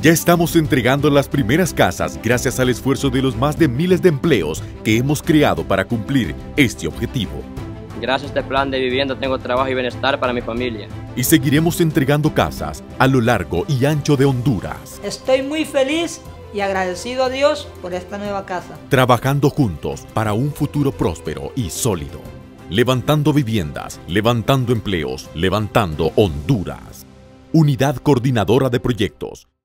Ya estamos entregando las primeras casas gracias al esfuerzo de los más de miles de empleos que hemos creado para cumplir este objetivo. Gracias a este plan de vivienda tengo trabajo y bienestar para mi familia. Y seguiremos entregando casas a lo largo y ancho de Honduras. Estoy muy feliz y agradecido a Dios por esta nueva casa. Trabajando juntos para un futuro próspero y sólido. Levantando viviendas, levantando empleos, levantando Honduras. Unidad Coordinadora de Proyectos.